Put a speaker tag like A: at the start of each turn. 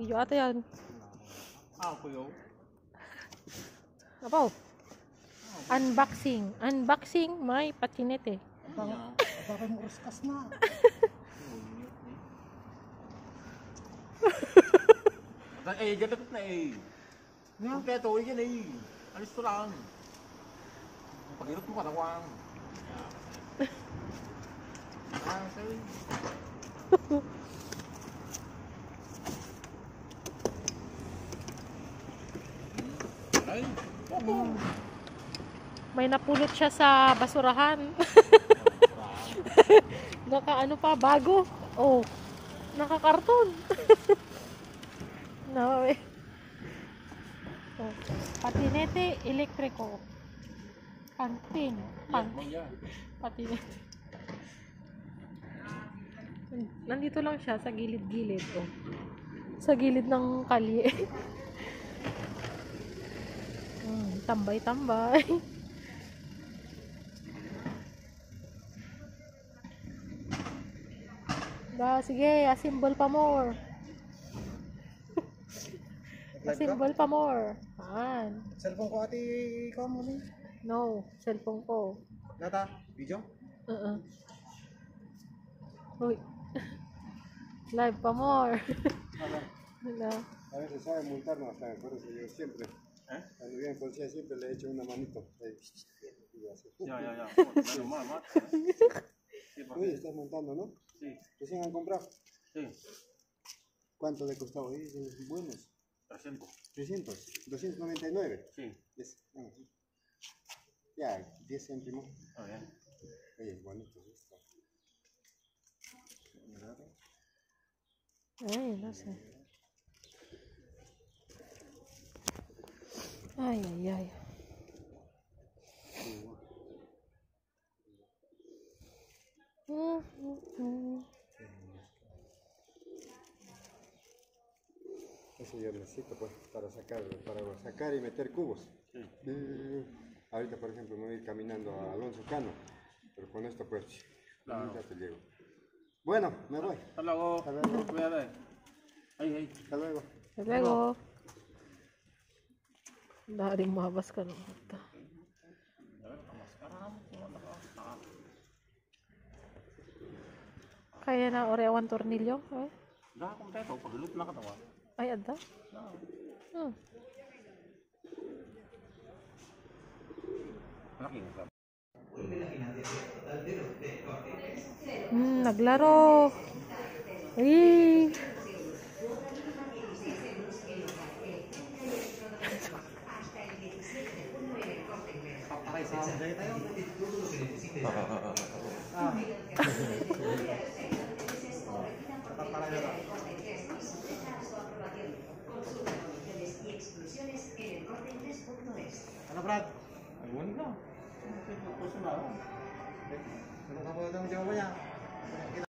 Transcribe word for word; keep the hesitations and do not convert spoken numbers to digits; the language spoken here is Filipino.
A: Video ata yan.
B: Ako yun.
A: Apaw. Unboxing. Unboxing may patinete.
C: Bakit mo ruskas na?
B: Eh, gatot na eh. Kompleto, yan eh. Alis ko lang. Pag-irot mo katawang. Ah, sorry. Ay,
A: Mm. May napulot siya sa basurahan. Naka ano pa, bago. Oh, nakakarton. No, eh. Oh, patinete elektriko. Pantin. Pan. Patinete. Nandito lang siya sa gilid-gilid. Oh. Sa gilid ng kalye. Hmm, tambay-tambay. Ba, sige, assemble pa more. Assemble pa more. Ayan.
C: Cellphone ko ati ikaw mo ni.
A: No, cellphone ko.
C: Nata, video?
A: Uh-uh. Uy. Live pa more. Wala.
C: A veces sabe multarnos hasta, por eso yo siempre,
B: ¿Eh?
C: cuando viene policía siempre le echo una manito. Ahí, y hace,
B: Ya, ya, ya. Bueno, más, más.
C: Uy, estás montando, ¿no?
B: Sí,
C: ¿Recién han comprado?
B: sí.
C: ¿Cuánto le costó? Oye, son buenos.
B: trescientos.
C: trescientos, doscientos noventa y nueve.
B: Sí.
C: Es, ah, sí. Ya, diez céntimos.
B: Está bien.
C: Oye, bonito esto.
A: Ay, no sé. Ay, ay, ay. Mm, mm, mm.
C: Eso yo necesito pues para sacar, para sacar y meter cubos.
B: Sí.
C: Eh, ahorita por ejemplo me voy a ir caminando a Alonso Cano, pero con esto pues
B: Claro.
C: ya te llego. Bueno, me voy.
B: Hasta luego.
C: Hasta luego.
B: Cuídate. Ay, ay.
C: Hasta luego.
A: Hasta luego. Dari mahabas ka ng mata. Kaya na orewan tornilyo? Eh?
B: Dah, kompleto. Pag-ilot na katawan.
A: Ay, ada? Hmm.
B: Malaki yung club.
A: Hmm, naglaro. Ay.
C: Ano Brad?
B: Ay, wala na. Puso na ako.
C: Ano ka po itong jowa niya?